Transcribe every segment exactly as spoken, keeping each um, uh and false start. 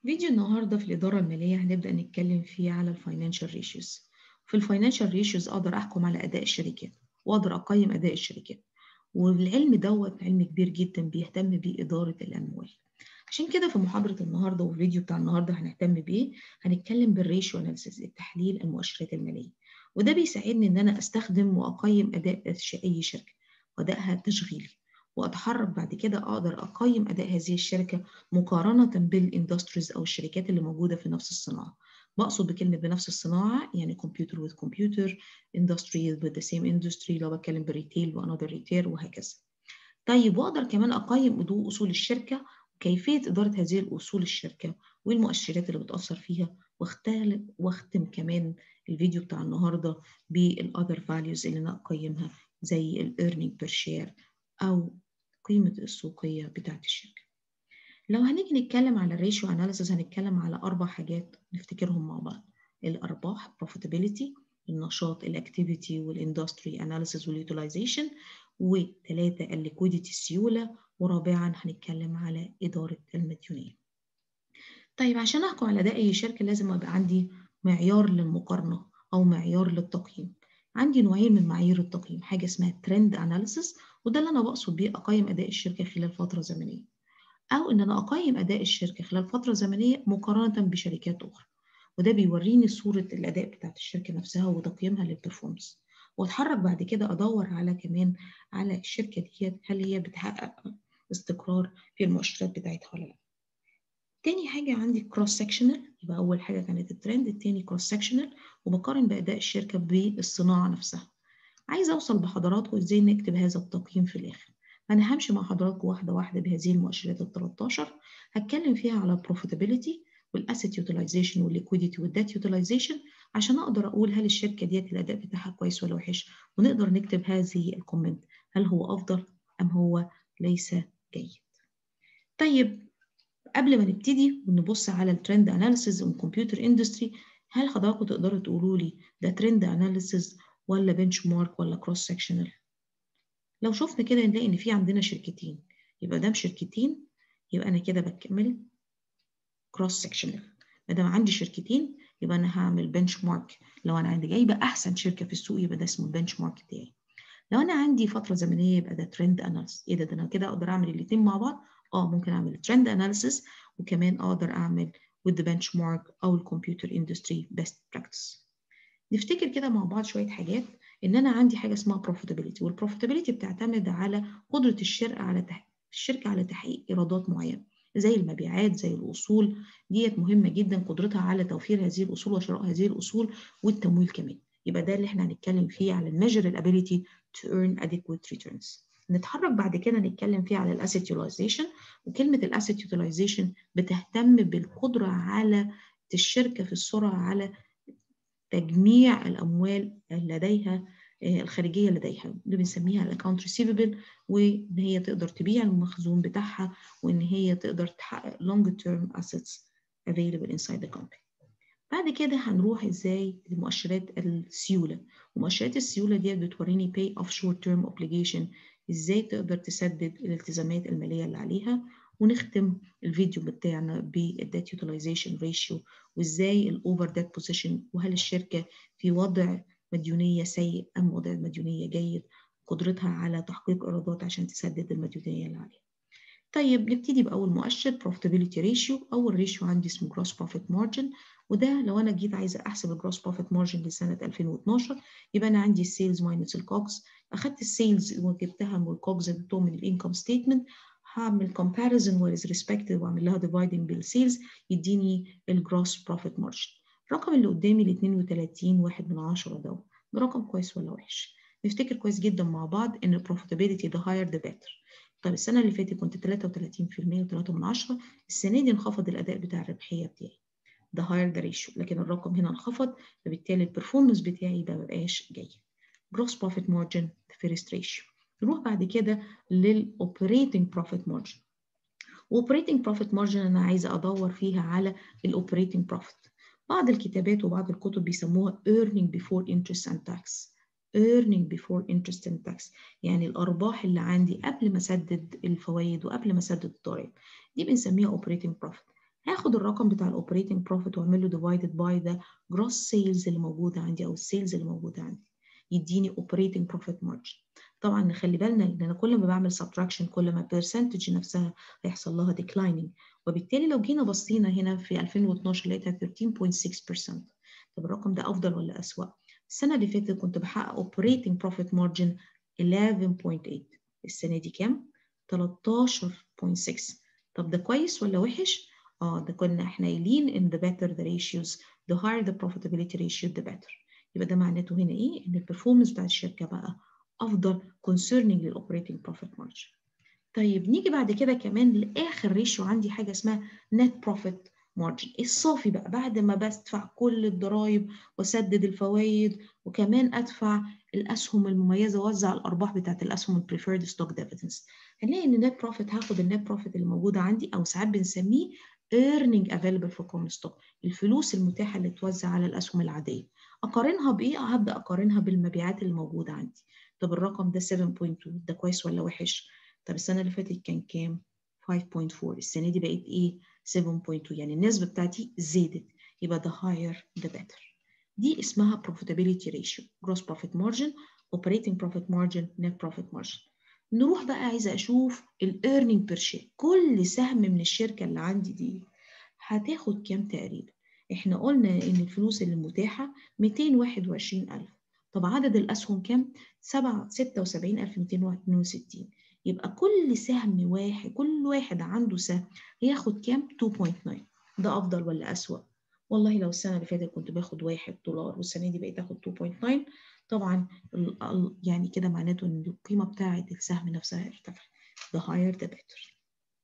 فيديو النهارده في الإدارة المالية هنبدأ نتكلم فيه على الفاينانشال ريشيوز. في الفاينانشال ريشيوز أقدر أحكم على أداء الشركات وأقدر أقيم أداء الشركات، والعلم دوت علم كبير جدا بيهتم بإدارة الأموال. عشان كده في محاضرة النهارده والفيديو بتاع النهارده هنهتم بيه، هنتكلم بالريشيو أناليسيس، التحليل المؤشرات المالية، وده بيساعدني إن أنا أستخدم وأقيم أداء أي شركة وأدائها التشغيلي، وأتحرك بعد كده أقدر أقيم أداء هذه الشركة مقارنة بالاندستريز أو الشركات اللي موجودة في نفس الصناعة. بقصد بكلمة بنفس الصناعة يعني كمبيوتر with computer, industry with the same industry، لو بتكلم بريتيل وانذر ريتيل وهكذا. طيب وأقدر كمان أقيم أصول الشركة وكيفية إدارة هذه الأصول الشركة والمؤشرات اللي بتأثر فيها، واختل واختم كمان الفيديو بتاع النهاردة بالأذر فاليوز اللي أنا أقيمها زي ال earning per share أو قيمة السوقية بتاعت الشركة. لو هنيجي نتكلم على الريشيو اناليسيس هنتكلم على اربع حاجات نفتكرهم مع بعض: الارباح profitability، النشاط الاكتيفيتي والاندستري اناليسيس واليوتيلايزيشن، وثلاثه الليكويديتي السيوله، ورابعا هنتكلم على اداره المديونيه. طيب عشان احكم على اداء اي شركه لازم يبقى عندي معيار للمقارنه او معيار للتقييم. عندي نوعين من معايير التقييم، حاجه اسمها ترند اناليسيس، وده اللي انا بقصد بيه اقيم اداء الشركه خلال فتره زمنيه، أو إن أنا أقيم أداء الشركة خلال فترة زمنية مقارنة بشركات أخرى، وده بيوريني صورة الأداء بتاعت الشركة نفسها وتقييمها للبرفورمانس، وأتحرك بعد كده أدور على كمان على الشركة ديت هل هي بتحقق استقرار في المؤشرات بتاعتها ولا لا. تاني حاجة عندي كروس سكشنال، يبقى أول حاجة كانت الترند، التاني كروس سكشنال، وبقارن بأداء الشركة بالصناعة نفسها. عايزة أوصل بحضراتكم إزاي نكتب هذا التقييم في الآخر. أنا همشي مع حضراتكم واحدة واحدة بهذه المؤشرات ال تلتاشر، هتكلم فيها على profitability والاسيت يوتيلايزيشن والليكويديتي والديت يوتيلايزيشن عشان أقدر أقول هل الشركة ديت الأداء بتاعها كويس ولا وحش، ونقدر نكتب هذه الكومنت: هل هو أفضل أم هو ليس جيد. طيب قبل ما نبتدي ونبص على الترند اناليسيز والكمبيوتر اندستري، هل حضراتكم تقدروا تقولوا لي ده ترند اناليسيز ولا بنش مارك ولا كروس سكشنال؟ لو شفنا كده نلاقي ان في عندنا شركتين، يبقى دام شركتين يبقى انا كده بكمل كروس سكشنال. ما دام عندي شركتين يبقى انا هعمل بنش مارك، لو انا عندي جايبه احسن شركه في السوق يبقى ده اسمه البنش مارك بتاعي. لو انا عندي فتره زمنيه يبقى ده ترند اناليسيس. ايه ده ده انا كده اقدر اعمل الاثنين مع بعض؟ اه ممكن اعمل ترند اناليسيس وكمان اقدر اعمل with the benchmark او الكمبيوتر اندستري بيست براكتس. نفتكر كده مع بعض شويه حاجات. ان انا عندي حاجه اسمها profitability، والprofitability بتعتمد على قدره الشركه على تحقيق الشركه على تحقيق ايرادات معينه زي المبيعات زي الاصول. ديت مهمه جدا، قدرتها على توفير هذه الاصول وشراء هذه الاصول والتمويل كمان. يبقى ده اللي احنا هنتكلم فيه على measure ability to earn adequate returns. نتحرك بعد كده نتكلم فيه على الاسيت يوتيلايزيشن، وكلمه الاسيت يوتيلايزيشن بتهتم بالقدره على الشركه في السرعه على تجميع الأموال لديها الخارجية لديها اللي بنسميها الأكاونت ريسيفبل، وإن هي تقدر تبيع المخزون بتاعها وإن هي تقدر تحقق long term assets available inside the company. بعد كده هنروح إزاي لمؤشرات السيولة، ومؤشرات السيولة دي بتوريني pay off short term obligation، إزاي تقدر تسدد الالتزامات المالية اللي عليها. ونختم الفيديو بتاعنا بالديت يوتيلايزيشن ريشيو، وازاي الاوفر ديت بوزيشن، وهل الشركه في وضع مديونيه سيء ام وضع مديونيه جيد، قدرتها على تحقيق ايرادات عشان تسدد المديونيه اللي عليها. طيب نبتدي باول مؤشر profitability ratio. اول ريشيو عندي اسمه gross profit margin، وده لو انا جيت عايزه احسب الجروس بروفيت مارجن لسنه ألفين واثناشر يبقى انا عندي السيلز ماينس الكوجز. اخدت السيلز وجبتها من الكوجز جبتهم من الانكم ستيتمنت، هعمل comparison with respect واعمل لها dividing بالسيلز يديني الجروس بروفيت مارجن. الرقم اللي قدامي ال اثنين وثلاثين واحد من عشرة ده ده رقم كويس ولا وحش؟ نفتكر كويس جدا مع بعض ان البروفيتابيلتي the higher the better. طيب السنه اللي فاتت كنت ثلاثة وثلاثين بالمية وثلاثة من عشرة، السنه دي انخفض الاداء بتاع الربحيه بتاعي the higher the ratio، لكن الرقم هنا انخفض فبالتالي البرفورمانس بتاعي ما بقاش جيد. gross profit margin the first ratio. نروح بعد كده للoperating profit margin. operating profit margin انا عايزه ادور فيها على الاوبريتنج profit. بعض الكتابات وبعض الكتب بيسموها earning before interest and tax. earning before interest and tax يعني الارباح اللي عندي قبل ما اسدد الفوائد وقبل ما اسدد الضرائب، دي بنسميها operating profit. هاخد الرقم بتاع الاوبريتنج بروفيت واعمل له divided by the gross sales اللي موجوده عندي او السيلز اللي موجوده عندي، يديني operating profit margin. طبعا نخلي بالنا ان انا كل ما بعمل subtraction كل ما البرسنتج نفسها هيحصل لها declining، وبالتالي لو جينا بصينا هنا في ألفين واثناشر لقيتها ثلاثة عشر فاصلة ستة بالمية. طب الرقم ده افضل ولا اسوأ؟ السنه اللي فاتت كنت بحقق operating profit margin إحدى عشر فاصلة ثمانية، السنه دي كام؟ ثلاثة عشر فاصلة ستة. طب ده كويس ولا وحش؟ اه ده كنا احنا قايلين in the better the ratios the higher the profitability ratio the better. يبقى ده معناته هنا ايه؟ ان البرفورمانس بتاعت الشركه بقى افضل concerning للاوبريتنج بروفيت مارجن. طيب نيجي بعد كده كمان لاخر ريشيو عندي حاجه اسمها نت بروفيت مارجن، الصافي بقى بعد ما بدفع كل الضرائب واسدد الفوائد وكمان ادفع الاسهم المميزه واوزع الارباح بتاعت الاسهم البريفيرد ستوك ديفيدنس. هنلاقي ان النت بروفيت هاخد النت بروفيت اللي موجوده عندي او ساعات بنسميه earning available for common stock، الفلوس المتاحه اللي توزع على الاسهم العاديه. اقارنها بايه؟ هبدا اقارنها بالمبيعات اللي موجوده عندي. طب الرقم ده سبعة فاصلة اتنين ده كويس ولا وحش؟ طب السنه اللي فاتت كان كام؟ خمسة فاصلة أربعة، السنه دي بقت ايه؟ سبعة فاصلة اتنين، يعني النسبه بتاعتي زادت، يبقى the higher the better. دي اسمها profitability ratio، gross profit margin، operating profit margin، net profit margin. نروح بقى عايزه اشوف الايرنينج بير شير، كل سهم من الشركه اللي عندي دي هتاخد كام تقريبا؟ احنا قلنا ان الفلوس اللي متاحه مئتين وواحد وعشرين ألف. طب عدد الاسهم كام؟ ستة وسبعين ألف ومئتين واثنين وستين. يبقى كل سهم واحد، كل واحد عنده سهم هياخد كام؟ اتنين فاصلة تسعة. ده افضل ولا اسوأ؟ والله لو السنه اللي فاتت كنت باخد واحد دولار والسنه دي بقيت اخد اتنين فاصلة تسعة، طبعا يعني كده معناته ان القيمه بتاعه السهم نفسها ارتفعت. the higher the better.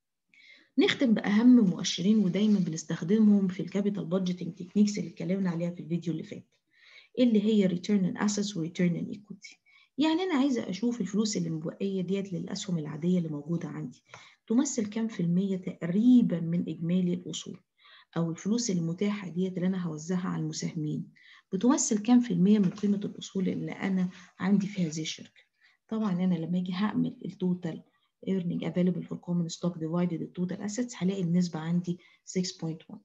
نختم باهم مؤشرين ودايما بنستخدمهم في الكابيتال بادجيتنج تكنيكس اللي اتكلمنا عليها في الفيديو اللي فات، اللي هي return on assets و return on equity. يعني انا عايزه اشوف الفلوس اللي مبقيه ديت للاسهم العاديه اللي موجوده عندي تمثل كام في الميه تقريبا من اجمالي الاصول، او الفلوس المتاحه ديت اللي انا هوزعها على المساهمين بتمثل كام في الميه من قيمه الاصول اللي انا عندي في هذه الشركه. طبعا انا لما اجي هعمل التوتال earning available for common stock divided the total assets هلاقي النسبه عندي ستة فاصلة واحد.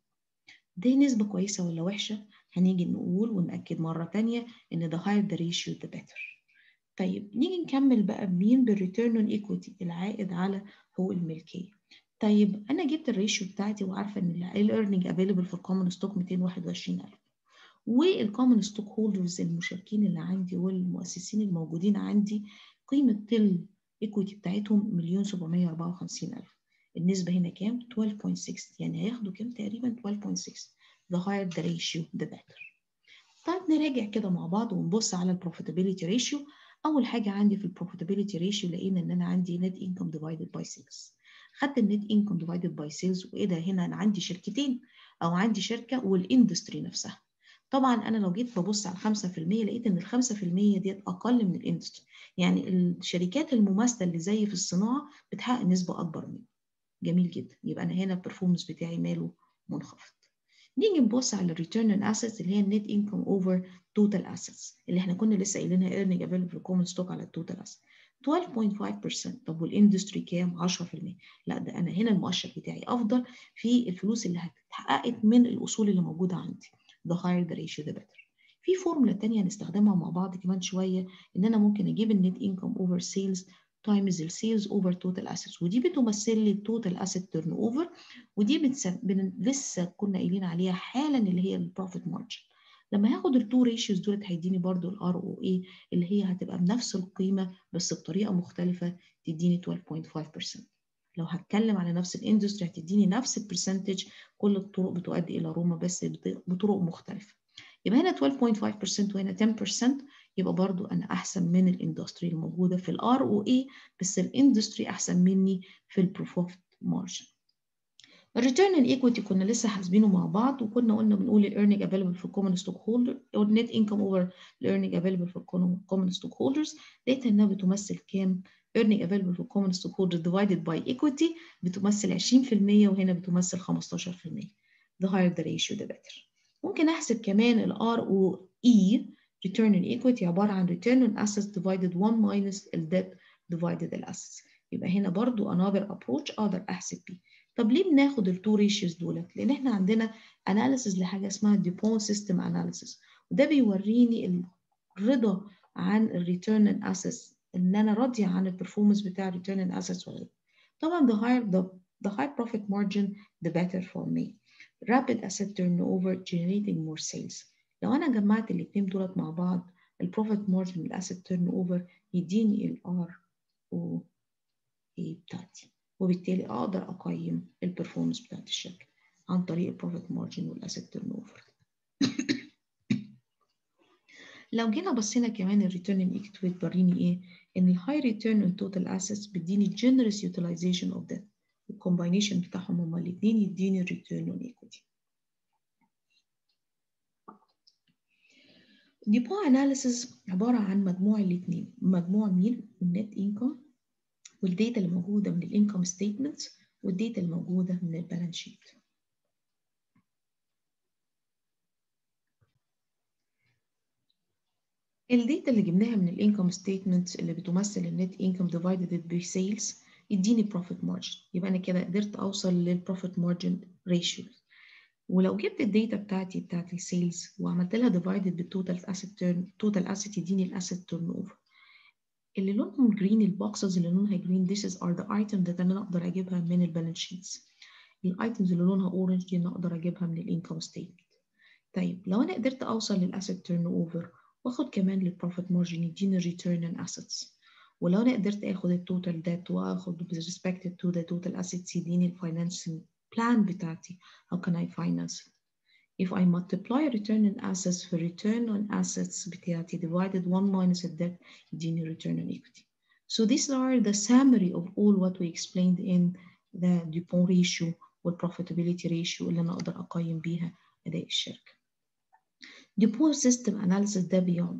دي نسبة كويسة ولا وحشة؟ هنيجي نقول ونأكد مرة تانية إن the higher the ratio the better. طيب نيجي نكمل بقى بمين؟ بالreturn on equity، العائد على حقوق الملكية. طيب أنا جبت الريشيو بتاعتي وعارفة إن ال earning available for common stock مئتين وواحد وعشرين ألف، والcommon stock holders المشاركين اللي عندي والمؤسسين الموجودين عندي قيمة الإيكويتي بتاعتهم مليون سبعمية وأربعة وخمسين ألف. النسبة هنا كام؟ اثناشر فاصلة ستة، يعني هياخدوا كام تقريبا؟ اثناشر فاصلة ستة. the higher the ratio the better. طيب نراجع كده مع بعض ونبص على البروفيتابيلتي ريشيو. أول حاجة عندي في البروفيتابيلتي ريشيو لقينا إن أنا عندي net income divided by sales. خدت النت income divided by sales، وإيه ده؟ هنا أنا عندي شركتين أو عندي شركة والاندستري نفسها. طبعا أنا لو جيت ببص على خمسة في المية لقيت إن ال خمسة في المية ديت أقل من الاندستري، يعني الشركات المماثلة اللي زي في الصناعة بتحقق نسبة أكبر مني. جميل جدا، يبقى أنا هنا البرفورمانس بتاعي ماله؟ منخفض. نيجي نبص على الريتيرن اون اسيتس اللي هي النت انكم اوفر توتال اسيتس اللي احنا كنا لسه قايلينها earning available common stock على التوتال اسيتس اثناشر فاصلة خمسة بالمية. طب والاندستري كام؟ عشرة في المية. لا ده انا هنا المؤشر بتاعي افضل في الفلوس اللي اتحققت من الاصول اللي موجوده عندي. the higher the ratio the better. في فورمولا تانية هنستخدمها مع بعض كمان شويه، ان انا ممكن اجيب النت انكم اوفر سيلز تايمز السيلز اوفر توتال اسيتس، ودي بتمثل لي التوتال اسيت تيرن اوفر، ودي بتسم... بن... لسه كنا قايلين عليها حالا اللي هي البروفيت مارجن. لما هاخد التو ريشيوز دولت هيديني برضو الار او اي اللي هي هتبقى بنفس القيمه بس بطريقه مختلفه تديني اثناشر فاصلة خمسة بالمية. لو هتكلم على نفس الاندستري هتديني نفس البرسنتج، كل الطرق بتؤدي الى روما بس بطرق مختلفه. يبقى هنا اثناشر فاصلة خمسة بالمية وهنا عشرة بالمية، يبقى برضو انا احسن من الاندستري الموجوده في الار او اي، بس الاندستري احسن مني في البروفيت مارجن. الريتيرن ان ايكويتي كنا لسه حاسبينه مع بعض، وكنا قلنا بنقول الايرنينج افيلبل في الكومن ستوك هولدر او النت انكم اوفر الايرنينج افيلبل في الكومن ستوك هولدرز، لقيت انها بتمثل كام؟ earning available for common stockholders divided by equity بتمثل عشرين في المية وهنا بتمثل خمستاشر في المية. the higher the ratio the better. ممكن احسب كمان ال آر أو إي return on equity عبارة عن return on assets divided one minus ال debt divided ال assets. يبقى هنا برضو another approach اقدر احسب بيه. طب ليه بناخد التو ريشيوز دولت؟ لان احنا عندنا اناليسيز لحاجه اسمها ديبون سيستم اناليسيز، وده بيوريني الرضا عن الريتيرن ان اسيتس، ان انا راضيه عن البرفورمانس بتاع الريتيرن ان اسيتس ولا لا. طبعا the higher the, the high profit margin the better for me. rapid asset turnover generating more sales. لو انا جمعت الاثنين دولت مع بعض البروفيت مارجن والاسيت تيرن اوفر يديني الار او اي بتاعتي، وبالتالي اقدر اقيم البرفورمانس بتاعت الشركه عن طريق البروفيت مارجن والاسيت تيرن اوفر. لو جينا بصينا كمان الريتيرن ان ايكويتي بتوريني ايه؟ ان الهاي ريتيرن ان توتال اسيتس بيديني جنرس يوتيلايزيشن اوف ذات، الكومباينيشن بتاعهم هما الاثنين يديني الريتيرن ان ايكويتي. ديبون اناليسيس عباره عن مجموع الاثنين، مجموع مين؟ النت انكم والداتا اللي موجوده من الانكم ستيتمنت والداتا اللي موجوده من البالانس شيت. الداتا اللي جبناها من الانكم ستيتمنت اللي بتمثل النت انكم ديفايدد بسيلز يديني بروفيت مارجن، يبقى انا كده قدرت اوصل للبروفيت مارجن ريشيو. ولو جبت الداتا بتاعتي بتاعت السيلز وعملت لها ديفايدد بالتوتال اسيت تيرن، توتال اسيت يديني الاسيت تيرن اوفر. اللي لونهم جرين البوكسز اللي لونها جرين this is are the items that انا اقدر اجيبها من البالانس شيتس. الايتمز اللي لونها اورنج دي انا اقدر اجيبها من الانكم ستيتمنت. طيب لو انا قدرت اوصل للاسيت تيرن اوفر واخد كمان للبروفيت مارجن يديني الريتيرن ان اسيتس، ولو انا قدرت اخد التوتال ديت واخد بريسبكتيف تو ذا توتال اسيتس يديني الفاينانسنج بلان بتاعتي how can I finance it. If I multiply return on assets for return on assets بتاعتي divided one minus the debt يديني return on equity. So these are the summary of all what we explained in the Dupont ratio والprofitability ratio اللي أنا أقدر أقيم بيها أداء الشركة. Dupont system analysis ده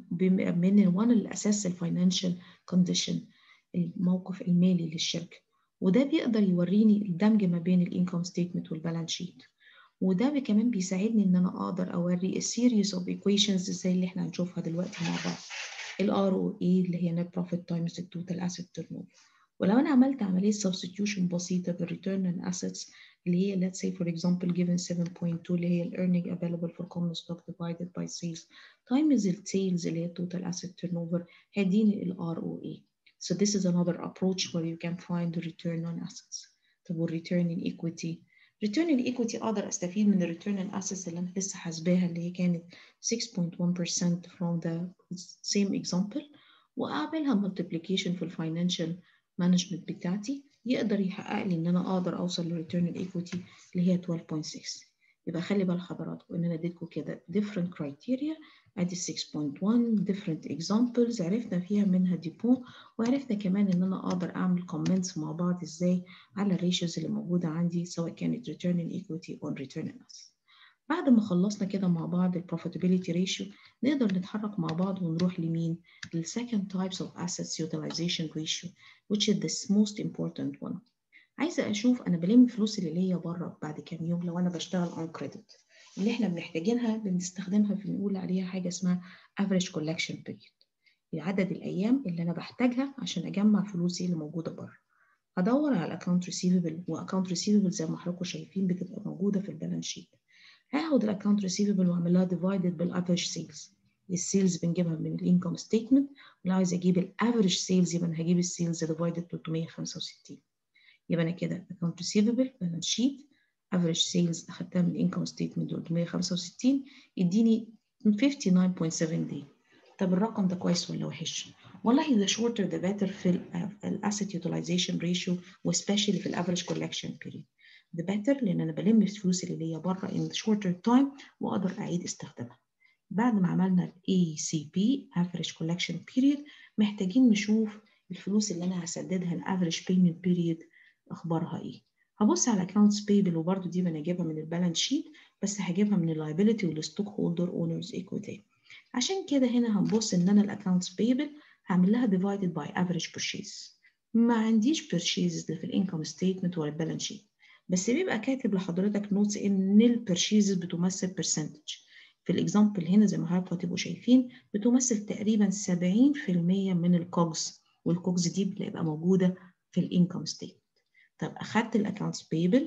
من one الأساس الفاينانشال condition الموقف المالي للشركة، وده بيقدر يوريني الدمج ما بين الانكم ستيتمنت والبالانس شيت، وده كمان بيساعدني ان انا اقدر اوري series of equations زي اللي احنا هنشوفها دلوقتي مع بعض. ال آر أو إي اللي هي net profit times the total asset turnover. ولو انا عملت عمليه substitution بسيطه بالreturn on assets اللي هي let's say for example given seven point two اللي هي ال earning available for common stock divided by sales times ال sales اللي هي total asset turnover هيديني ال آر أو إي. So this is another approach where you can find the return on assets. طب وال return in equity؟ return in equity أقدر أستفيد من ال return on assets اللي أنا لسه حاسباها اللي هي كانت six point one percent from the same example، وأعملها multiplication في ال financial management بتاعتي يقدر يحقق لي إن أنا أقدر أوصل ل return on equity اللي هي twelve point six. يبقى خلي بال حضراتكم إن أنا اديتكم كده different criteria ادي six point one different examples عرفنا فيها منها ديبون، وعرفنا كمان ان انا اقدر اعمل comments مع بعض ازاي على الريشيوز اللي موجوده عندي سواء كانت return in equity or return on assets. بعد ما خلصنا كده مع بعض ال profitability ratio نقدر نتحرك مع بعض ونروح لمين؟ لل second types of assets utilization ratio which is the most important one. عايزه اشوف انا بلم فلوس اللي ليا بره بعد كام يوم لو انا بشتغل on credit اللي احنا بنحتاجينها بنستخدمها في بنقول عليها حاجه اسمها average collection period، عدد الايام اللي انا بحتاجها عشان اجمع فلوسي اللي موجوده بره. هدور على account receivable واكونت receivable زي ما حضراتكم شايفين بتبقى موجوده في البالانس شيت. هاخد الاكونت receivable واعمل لها divided بالافريج سيلز. السيلز بنجيبها من الانكم ستيتمنت، ولو عايز اجيب الافريج سيلز يبقى انا هجيب السيلز divided ثلاثمية وخمسة وستين. يبقى انا كده account receivable balance sheet average sales اخدتها من income statement ثلاثمية وخمسة وستين يديني fifty-nine point seven day. طب الرقم ده كويس ولا وحش؟ والله the shorter the better في ال asset utilization ratio وespecially في ال average collection period. the better لان انا بلم الفلوس اللي ليا بره in shorter time واقدر اعيد استخدامها. بعد ما عملنا ال A C P average collection period محتاجين نشوف الفلوس اللي انا هسددها ال average payment period اخبارها ايه. هبص على accounts payable وبرده دي انا هجيبها من البالانس شيت بس هجيبها من اللايبيليتي والستوك هولدر اونرز ايكويتي. عشان كده هنا هنبص ان انا الاكونتس payable هعمل لها divided by average purchase. ما عنديش purchases في الانكم ستيتمنت ولا البالانس شيت، بس بيبقى كاتب لحضرتك نوتس ان البرشيزز بتمثل برسنتج. في الاكزامبل هنا زي ما حضراتكم هتبقوا شايفين بتمثل تقريبا سبعين في المية من الكوجز، والكوجز دي بتبقى موجوده في الانكم ستيتمنت. طب اخدت الاكونتس بيبل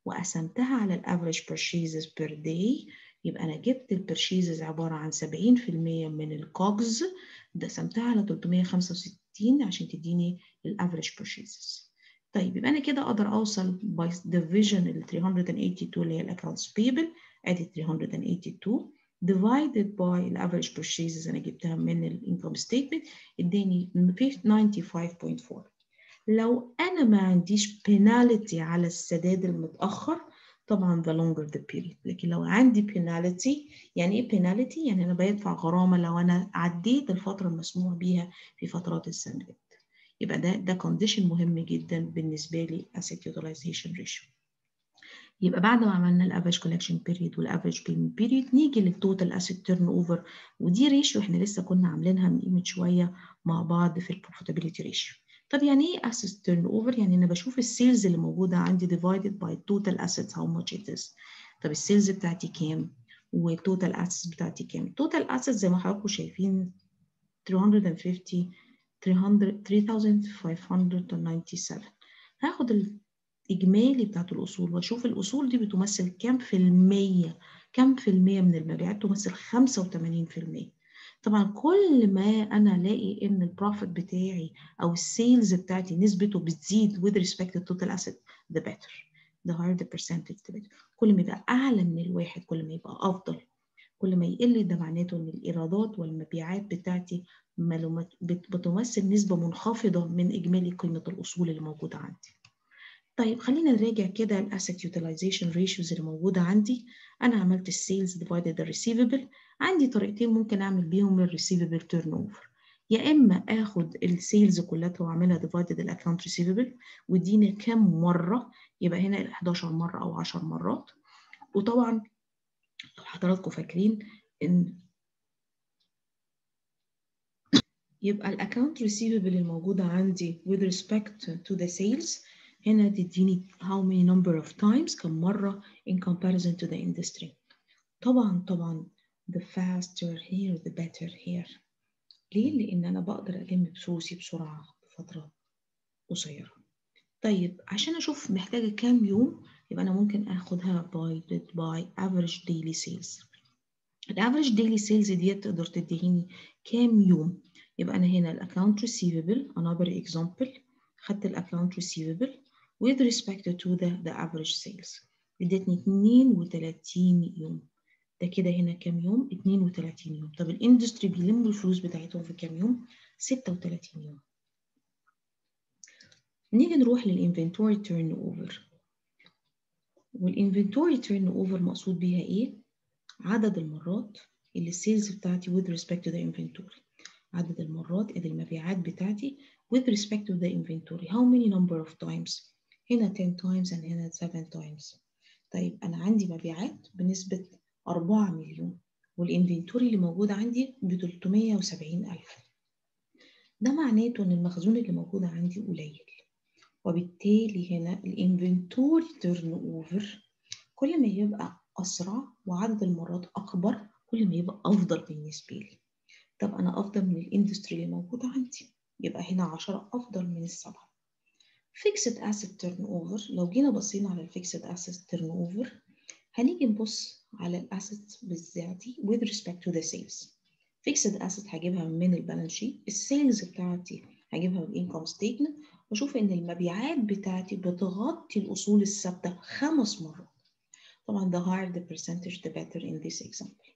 وقسمتها على الافريج purchases per day، يبقى انا جبت البرشيزز عباره عن سبعين في المية من الكوجز، قسمتها على تلتمية وخمسة وستين عشان تديني الافريج purchases. طيب يبقى انا كده اقدر اوصل by division ال ثلاثمية وثمانية وثمانين اللي هي الاكونتس payable ادي ثلاثمية وثمانية وثمانين divided by the average purchases انا جبتها من الانكم ستيتمنت اداني تسعة وخمسين فاصلة أربعة. لو انا ما عنديش penalty على السداد المتاخر طبعا the longer the period، لكن لو عندي penalty، يعني ايه penalty؟ يعني انا بدفع غرامه لو انا عديت الفتره المسموح بيها في فترات السداد، يبقى ده ده condition مهم جدا بالنسبه لي asset utilization ratio. يبقى بعد ما عملنا الافريج كولكشن بيريد والافريج بيمنت بيريد نيجي للتوتال اسيت تيرن اوفر، ودي ريشيو احنا لسه كنا عاملينها من قيمه شويه مع بعض في البروفيتابيلتي ريشيو. طب يعني ايه اسيت تيرن اوفر؟ يعني انا بشوف السيلز اللي موجوده عندي ديفايدد باي التوتال اسيتس هاو ماتش ات از. طب السيلز بتاعتي كام والتوتال اسيتس بتاعتي كام؟ التوتال اسيتس زي ما حضراتكم شايفين ثلاثمية وخمسين ثلاثة آلاف وخمسمية وسبعة وتسعين. هاخد الإجمالي بتاعت الأصول وأشوف الأصول دي بتمثل كام في المية، كام في المية من المبيعات؟ تمثل خمسة وثمانين في المية. طبعا كل ما أنا ألاقي إن البروفيت بتاعي أو السيلز بتاعتي نسبته بتزيد with respect to total asset the better. the higher the percentage the better. كل ما يبقى أعلى من الواحد كل ما يبقى أفضل. كل ما يقل ده معناته إن الإيرادات والمبيعات بتاعتي بتمثل نسبة منخفضة من إجمالي قيمة الأصول اللي موجودة عندي. طيب خلينا نراجع كده الاسيت يوتيلايزيشن ريشيوز اللي موجوده عندي. انا عملت السيلز ديفايدد الريسيفبل. عندي طريقتين ممكن اعمل بيهم الريسيفبل تيرن اوفر، يا اما اخد السيلز كلها واعملها ديفايدد الاكونت ريسيفبل واديني كام مره، يبقى هنا حداشر مره او عشر مرات. وطبعا لو حضراتكم فاكرين ان يبقى الاكونت ريسيفبل الموجوده عندي with respect to the sales هنا تديني how many number of times كم مرة in comparison to the industry. طبعا طبعا the faster here the better here. ليه؟ لأن أنا بقدر ألم فلوسي بسرعة بفترة قصيرة. طيب عشان أشوف محتاجة كام يوم يبقى أنا ممكن آخدها by, by average daily sales. الافريج daily sales ديت تقدر تديني كام يوم؟ يبقى أنا هنا الأكونت receivable another example، خدت الأكونت receivable with respect to the, the average sales ادتني اتنين وتلاتين يوم. ده كده هنا كام يوم؟ اتنين وتلاتين يوم. طب الاندستري بيلموا الفلوس بتاعتهم في كام يوم؟ ستة وتلاتين يوم. نيجي نروح للانفنتوري تيرن اوفر. والانفنتوري تيرن اوفر مقصود بيها ايه؟ عدد المرات اللي السيلز بتاعتي with respect to the inventory. عدد المرات اللي المبيعات بتاعتي with respect to the inventory. how many number of times؟ هنا ten times and هنا seven times. طيب أنا عندي مبيعات بنسبة أربعة مليون والإنفنتوري اللي موجود عندي ب تلتمية وسبعين ألف. ده معناته إن المخزون اللي موجود عندي قليل، وبالتالي هنا الإنفنتوري تيرن أوفر كل ما يبقى أسرع وعدد المرات أكبر كل ما يبقى أفضل بالنسبة لي. طب أنا أفضل من الإندستري اللي موجودة عندي، يبقى هنا عشرة أفضل من السبعة. Fixed Asset Turnover، لو جينا بصينا على الفيكسد Asset Turnover هنيجي نبص على الأسيتس بتاعتي with respect to the sales. Fixed Asset هجيبها من البالانس شيت، السيلز بتاعتي هجيبها من الانكم ستيتمنت، واشوف ان المبيعات بتاعتي بتغطي الأصول الثابتة خمس مرات. طبعا the higher the percentage the better in this example.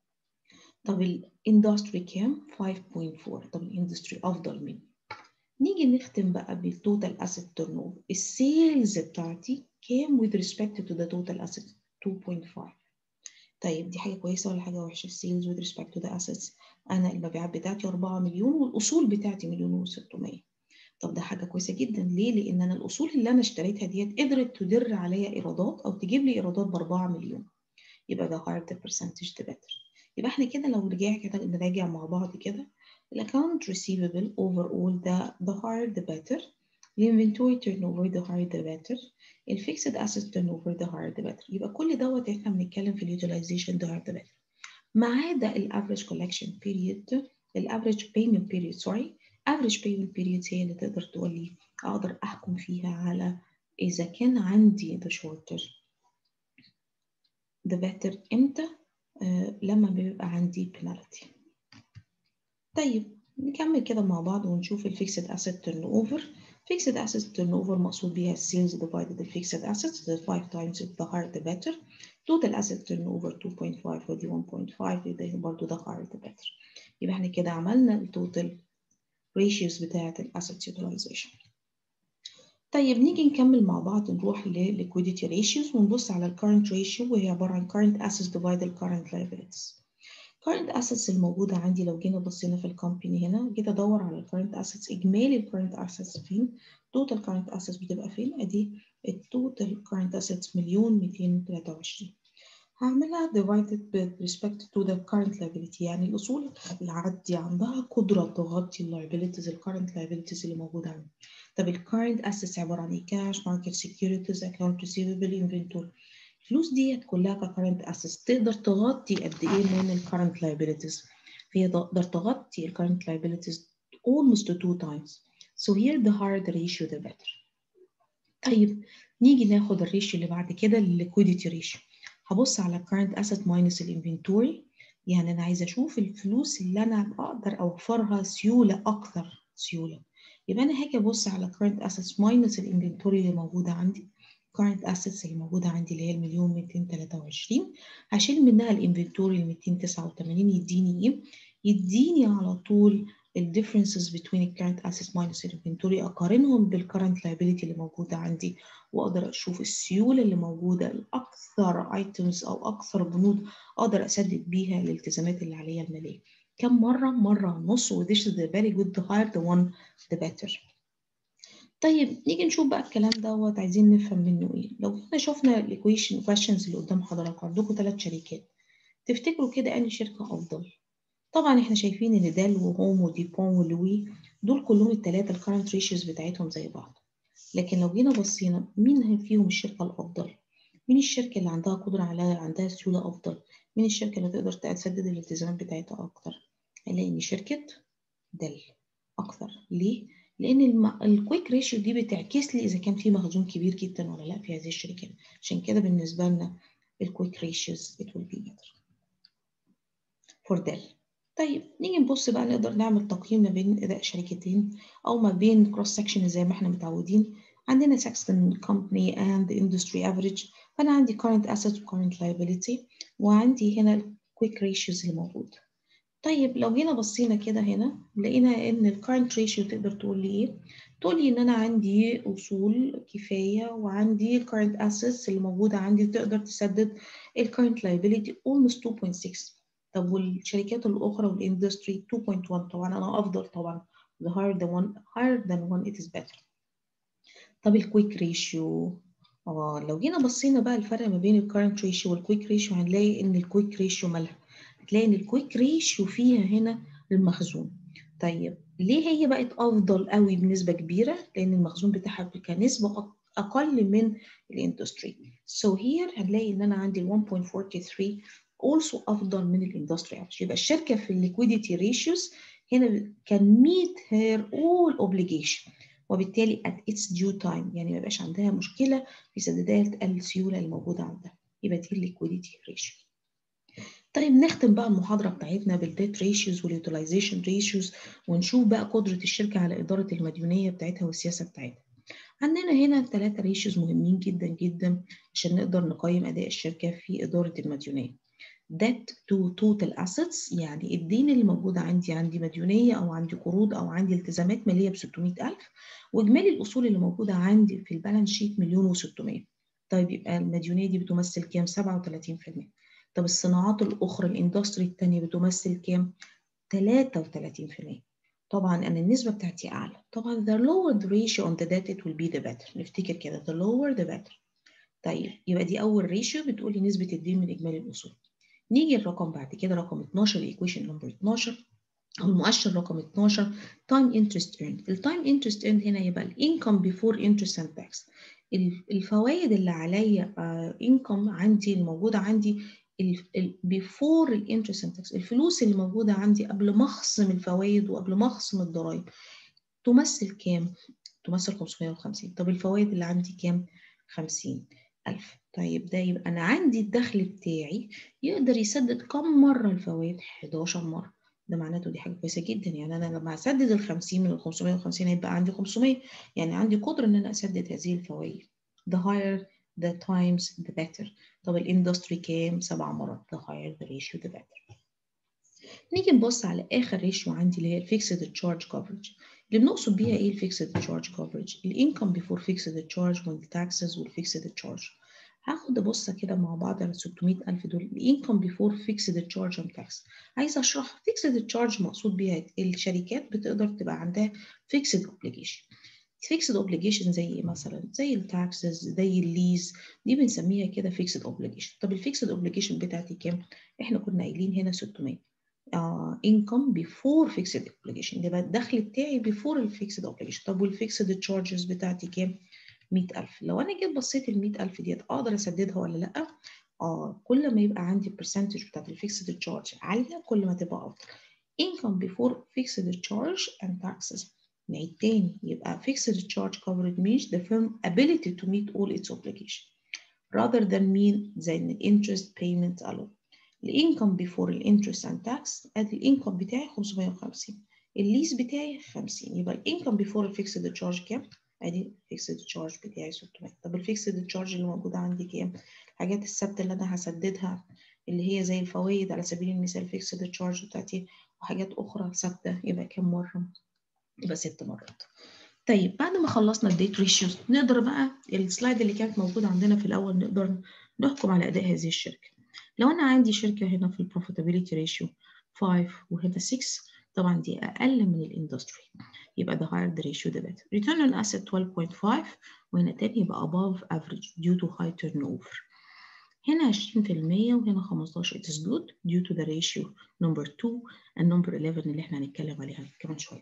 طب الاندستري كام؟ خمسة فاصلة أربعة. طب الاندستري افضل مني. نيجي نختم بقى بالتوتال اسيت تيرن اوفر. السيلز بتاعتي كام with respect to the total asset؟ اتنين فاصلة خمسة. طيب دي حاجه كويسه ولا حاجه وحشه؟ السيلز with respect to the assets انا المبيعات بتاعتي أربعة مليون والاصول بتاعتي مليون وستمية. طب ده حاجه كويسه جدا. ليه؟ لان انا الاصول اللي انا اشتريتها ديت قدرت تدر عليا ايرادات او تجيب لي ايرادات ب أربعة مليون. يبقى the higher the percentage the better. يبقى احنا كده لو رجع كده نراجع مع بعض كده الاكونت receivable overall the the higher the better. الانفنتوري turnover the higher the better. الفيكسد asset turnover the higher the better. يبقى كل دوت احنا بنتكلم في اليوتيلايزيشن the higher the better. ما عدا الافريج collection period الافريج payment period sorry average payment period هي اللي تقدر تقول لي اقدر احكم فيها على اذا كان عندي the shorter the better امتى؟ آه لما بيبقى عندي penalty. طيب نكمل كده مع بعض ونشوف الفيكسد asset turnover. fixed asset turnover مقصود بيها sales divided the fixed assets the five times the higher the better. total asset turnover two point five ودي one point five يبقى برضه the higher the better. يبقى احنا كده عملنا التوتال ratios بتاعة ال asset utilization. طيب نيجي نكمل مع بعض نروح ل liquidity ratios ونبص على ال current ratio وهي عبارة عن current assets divided current liabilities. current assets الموجودة عندي لو جينا بصينا في الكومباني هنا جيت ادور على ال current assets اجمالي ال current assets فين؟ total current assets بتبقى فين؟ ادي ال total current assets مليون ميتين وتلاتة وعشرين. هعملها divided with respect to the current liability يعني الأصول اللي عندي عندها قدرة تغطي ال liabilities ال current liabilities اللي موجودة عندي. طب ال current assets عبارة عن إيه؟ cash, market securities, account receivable, inventory. الفلوس ديت كلها ك current assets تقدر تغطي قد إيه من ال current liabilities؟ هي تقدر تغطي ال current liabilities almost two times. So here the higher the ratio the better. طيب نيجي ناخد الريشيو اللي بعد كده ال liquidity ratio. هبص على current asset minus الانفنتوري يعني أنا عايزة أشوف الفلوس اللي أنا أقدر أوفرها سيولة أكثر سيولة. يبقى أنا هاجي أبص على current assets minus الانفنتوري اللي موجودة عندي. current assets اللي موجودة عندي اللي هي المليون ميتين تلاتة وعشرين هشيل منها الانفنتوري ميتين تسعة وتمانين يديني إيه؟ يديني على طول ال differences between the current assets minus inventory أقارنهم بال current liability اللي موجودة عندي وأقدر أشوف السيولة اللي موجودة الأكثر items أو أكثر بنود أقدر أسدد بيها الالتزامات اللي عليا المالية. كم مرة؟ مرة ونص و this is the very good the higher the one the better. طيب نيجي نشوف بقى الكلام دوت عايزين نفهم منه إيه. لو احنا شفنا الإيكويشن questions اللي قدام حضراتكم عندكم ثلاث شركات تفتكروا كده أنهي شركة أفضل؟ طبعا احنا شايفين ان دال وهوم وديبون ولوي دول كلهم الثلاثه الكارنت ريشيوز بتاعتهم زي بعض. لكن لو جينا بصينا مين فيهم الشركه الافضل؟ مين الشركه اللي عندها قدره على عندها سيوله افضل؟ مين الشركه اللي تقدر تسدد الالتزامات بتاعتها اكتر؟ هنلاقي ان شركه دال اكتر. ليه؟ لان الكويك ريشيو دي بتعكس لي اذا كان في مخزون كبير جدا ولا لا في هذه الشركات. عشان كده بالنسبه لنا الكويك ريشيوز it will be better for دال. طيب نيجي نبص بقى نقدر نعمل تقييم ما بين أداء شركتين أو ما بين كروس سكشن زي ما احنا متعودين. عندنا Saxton Company and Industry Average فأنا عندي current asset و current liability وعندي هنا ال quick ratios اللي موجود. طيب لو جينا بصينا كده هنا لقينا إن ال current ratio تقدر تقول لي إيه؟ تقول لي إن أنا عندي أصول كفاية وعندي current assets اللي موجودة عندي تقدر تسدد ال current liability almost two point six. طب والشركات الأخرى والإندستري two point one طبعا أنا أفضل طبعا the higher the one higher than one it is better. طب الكويك ريشيو اه لو جينا بصينا بقى الفرق ما بين الكارنت ريشيو والكويك ريشيو هنلاقي إن الكويك ريشيو مالها؟ هتلاقي إن الكويك ريشيو فيها هنا المخزون. طيب ليه هي بقت أفضل قوي بنسبة كبيرة؟ لأن المخزون بتاعها كنسبة أقل من الإندستري. So here هنلاقي إن أنا عندي ال one point four three also أفضل من الإندستري average. يبقى الشركة في الليكويديتي ريشيوز هنا can meet her all obligation وبالتالي at its due time يعني ما يبقاش عندها مشكلة في سداد السيولة اللي موجودة عندها. يبقى دي الليكويديتي ريشيو. طيب نختم بقى المحاضرة بتاعتنا بالديت ريشيوز واليوتيلايزيشن ريشيوز ونشوف بقى قدرة الشركة على إدارة المديونية بتاعتها والسياسة بتاعتها. عندنا هنا ثلاثة ريشيوز مهمين جدا جدا عشان نقدر نقيم أداء الشركة في إدارة المديونية. debt to total assets يعني الدين اللي موجود عندي عندي مديونية أو عندي قروض أو عندي التزامات مالية بستمائة ألف وإجمالي الأصول اللي موجودة عندي في البالانس شيت مليون وستمائة. طيب يبقى المديونية دي بتمثل كام؟ سبعة وثلاثين بالمئة. طب الصناعات الأخرى الإندستري التانية بتمثل كام؟ ثلاثة وثلاثين بالمئة. طبعا أنا النسبة بتاعتي أعلى. طبعا the lower the ratio on the debt it will be the better. نفتكر كده the lower the better. طيب يبقى دي أول ريشيو بتقول لي نسبة الدين من إجمالي الأصول. نيجي الرقم بعد كده رقم اتناشر الايكويشن نمبر اتناشر او المؤشر رقم اتناشر تايم انترست ايرند. التايم انترست ايرند هنا يبقى الانكم بيفور انترست اند تاكس. الفوائد اللي عليا انكم عندي الموجوده عندي بيفور الانترست اند تاكس الفلوس اللي موجوده عندي قبل ما اخصم الفوائد وقبل ما اخصم الضرائب تمثل كام؟ تمثل خمسمائة وخمسين. طب الفوائد اللي عندي كام؟ خمسين. ألف. طيب ده يبقى أنا عندي الدخل بتاعي يقدر يسدد كم مرة الفوائد؟ حداشر مرة. ده معناته دي حاجة كويسة جدا. يعني أنا لما هسدد ال خمسين من ال خمسمية وخمسين هيبقى عندي خمسمية، يعني عندي قدرة إن أنا أسدد هذه الفوائد. The higher the times the better. طب الاندستري كام؟ سبع مرات. The higher the ratio the better. نيجي نبص على آخر ريشيو عندي اللي هي الفيكسد تشارج كفرج. اللي بنقصد بيها إيه الفيكسد تشارج كفرج؟ الانكم بيفور فيكسد تشارج والتاكسز والفيكسد تشارج. هاخد بصة كده مع بعض على ستمية ألف دول الانكم بيفور فيكسد تشارج اند تاكس. عايزة أشرح فيكسد تشارج مقصود بيها الشركات بتقدر تبقى عندها فيكسد اوبليجيشن. فيكسد اوبليجيشن زي ايه مثلا؟ زي التاكسز، زي الليز، دي بنسميها كده فيكسد اوبليجيشن. طب الفيكسد اوبليجيشن بتاعتي كام؟ احنا كنا قايلين هنا ستمية. uh, income before fixed obligation، يبقى الدخل بتاعي before الفيكسد obligation. طب والفيكسد تشارجز بتاعتي كام؟ مية ألف. لو انا جيت بصيت ال مية ألف ديت اقدر اسددها ولا لا؟ اه كل ما يبقى عندي البرسنتج بتاعت الفيكسد تشارج عاليه كل ما تبقى افضل. income before fixed charge and taxes. نعيد تاني، يبقى fixed charge coverage means the firm ability to meet all its obligation rather than mean than interest payment alone. الانكم بيفور الانترست اند تاكس، ادي الانكم بتاعي خمسمية وخمسين، الليز بتاعي خمسين، يبقى الانكم بيفور الفيكسد تشارج كام؟ ادي الفيكسد تشارج بتاعي ستمية. طب الفيكسد تشارج اللي موجوده عندي كام؟ الحاجات الثابته اللي انا هسددها اللي هي زي الفوائد على سبيل المثال فيكسد تشارج بتاعتي، وحاجات اخرى ثابته يبقى كام مره؟ يبقى ست مرات. طيب بعد ما خلصنا الديت ريشيوز نقدر بقى السلايد اللي كانت موجوده عندنا في الاول نقدر نحكم على اداء هذه الشركه. لو انا عندي شركه هنا في البروفيتابيلتي ريشيو خمسة وهنا ستة، طبعا دي اقل من الاندستري، يبقى the higher the ratio the better. return on asset twelve point five وهنا تاني يبقى above average due to high turnover. هنا عشرين في المية وهنا خمستاشر. it is good due to the ratio number two and number eleven اللي احنا هنتكلم عليها كمان شويه.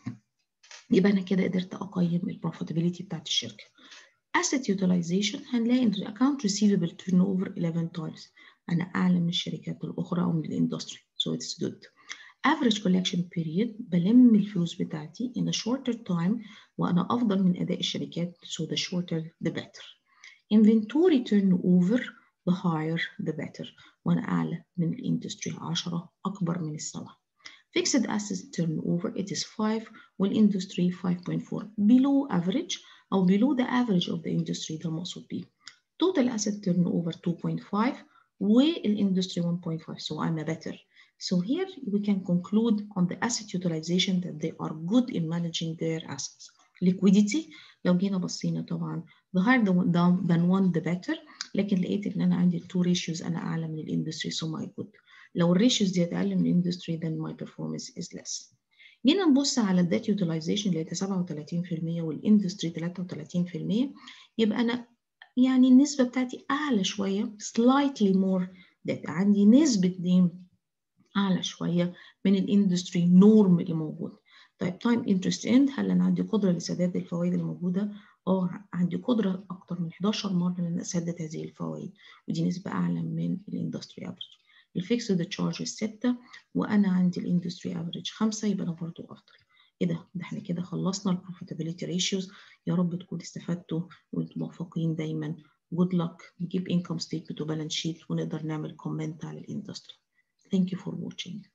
يبقى انا كده قدرت اقيم البروفيتابيلتي بتاعت الشركه. asset utilization هنلاقي ان account receivable turnover eleven times، انا اعلى من الشركات الاخرى او من الاندستري so it's good. average collection period بلم الفلوس بتاعتي in a shorter time وانا افضل من اداء الشركات so the shorter the better. inventory turnover the higher the better وانا اعلى من الاندستري عشرة اكبر من السبعه. fixed assets turnover it is five والindustry five point four below average أو below the average of the industry ده المقصود بيه. total asset turnover two point five والindustry one point five so I'm a better. So here we can conclude on the asset utilization that they are good in managing their assets. liquidity لو جينا بصينا طبعا the higher than one the better، لكن لقيت ان انا عندي two ratios انا اعلى من الاندستري so my good. لو الريشيوز دي اقل من الاندستري then my performance is less. جينا نبص على الديت يوتيلايزيشن اللي هي سبعة وتلاتين في المية والاندستري تلاتة وتلاتين في المية، يبقى انا يعني النسبه بتاعتي اعلى شويه slightly more debt، عندي نسبه دين اعلى شويه من الاندستري نورم اللي موجود. طيب تايم انترست اند، هل انا عندي قدره لسداد الفوائد الموجوده؟ اه عندي قدره اكتر من حداشر مره ان انا اسدد هذه الفوائد، ودي نسبه اعلى من الاندستري افريج. الفيكسد تشارج ستة وانا عندي الاندستري افريج خمسة، يبقى انا برضو افضل. ايه ده؟ ده احنا كده خلصنا البروفيتابيلتي ريشيوز. يا رب تكونوا استفدتوا وانتم موفقين دايما. good luck نجيب income statement وبالانس شيت ونقدر نعمل كومنت على الاندستري. Thank you for watching.